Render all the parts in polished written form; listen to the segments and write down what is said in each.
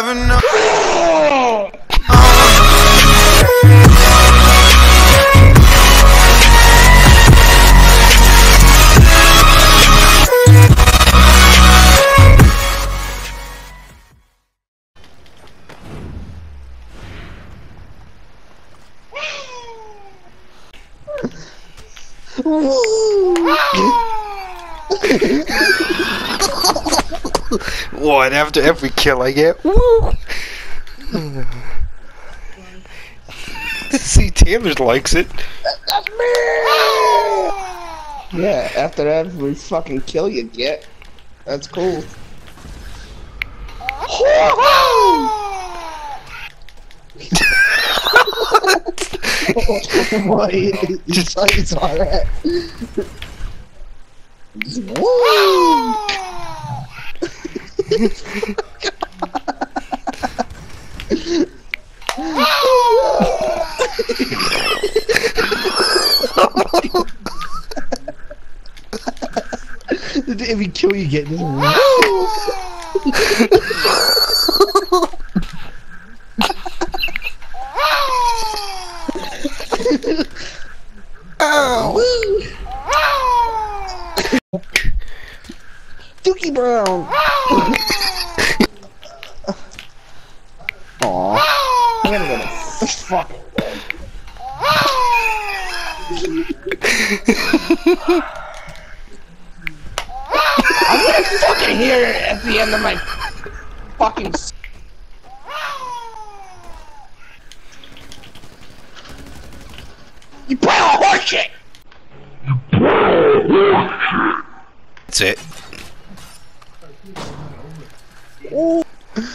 driving up. What, after every kill I get? Woo! See, Taylor likes it. That's me! Yeah, after every fucking kill you get. That's cool. What? You saw that? Woo! Every kill you get, just woo! Ow! Dookie Brown! Aww. I'm gonna go to fuck. I'm gonna fucking hear it at the end of my fucking. You play a horseshit! That's it. Oh.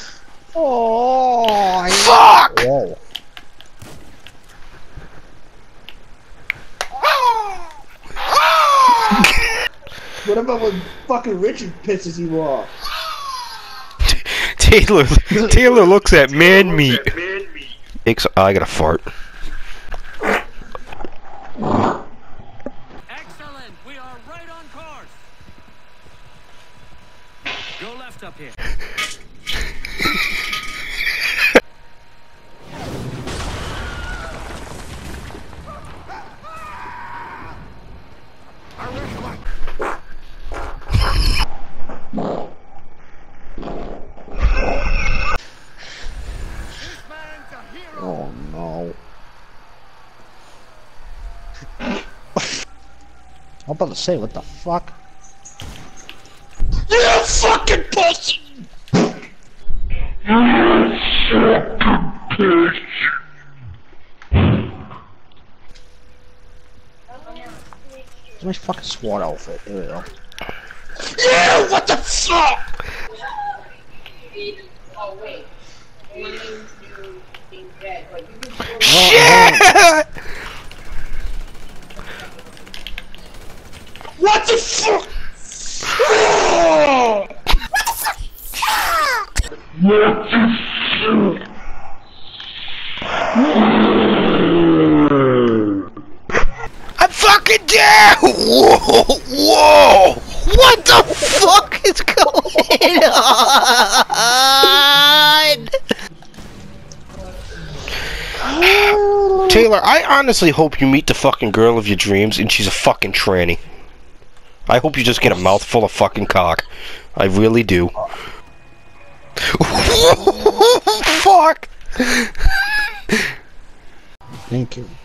Oh, fuck! Whoa. What about when fucking Richard pisses you off? Taylor looks at man meat. I gotta fart. Excellent! We are right on course! Go left up here. Oh no. I'm about to say, what the fuck? You fucking pussy! It's my fucking SWAT outfit. Here we go. Yeah, what the fuck? Oh wait. Shit! What the fuck? I'm fucking dead! Whoa! Whoa! What the fuck is going on? Taylor, I honestly hope you meet the fucking girl of your dreams and she's a fucking tranny. I hope you just get a mouthful of fucking cock. I really do. Fuck! Thank you.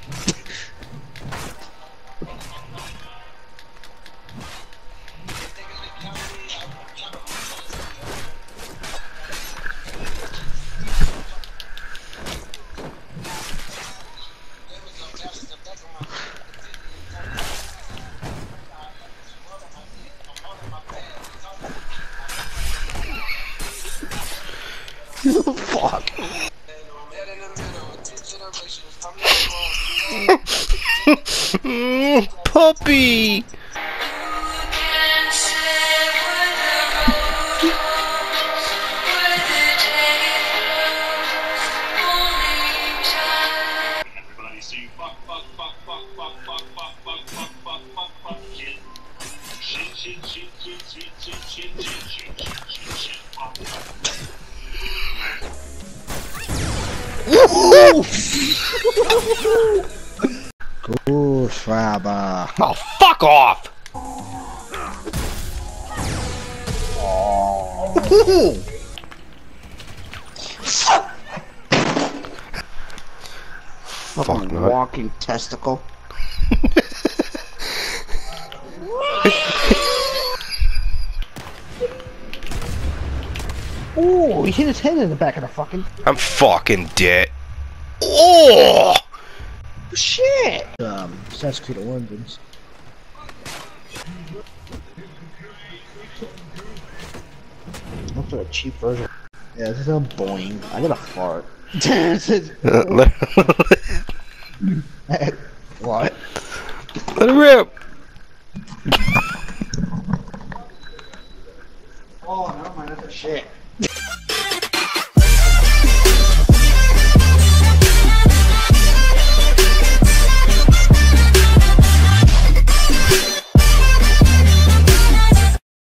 Fuck. Puppy! Goose Rabba. Oh, fuck off! Fuck Fucking not. walking testicle. Oh, he hit his head in the back of the fucking I'm fucking dead. Oh! shit. Assassin's Creed Origins. Look for a cheap version. Yeah, this is a boing. I got a fart. What? Let it rip. Oh, never mind. That's a shit.